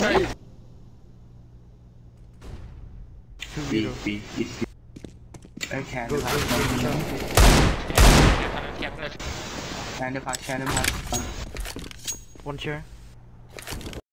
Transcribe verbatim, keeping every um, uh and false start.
B B B เอ้ยแคนนะครับแคนนะครับแคนนะครับ One chair.